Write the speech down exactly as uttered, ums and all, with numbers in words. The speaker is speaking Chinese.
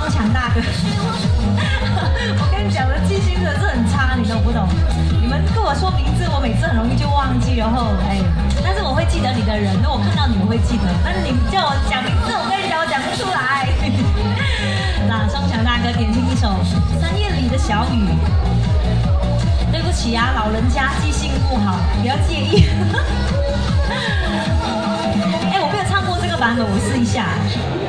双强大哥。我跟你讲，我的记性真的是很差，你懂不懂？你们跟我说名字，我每次很容易就忘记，然后哎，但是我会记得你的人，那我看到你们会记得，但是你叫我讲名字，我跟你讲，我讲不出来。那双强大哥点听一首《三月里的小雨》。对不起啊，老人家记性不好，不要介意。哎，我没有唱过这个版本，我试一下。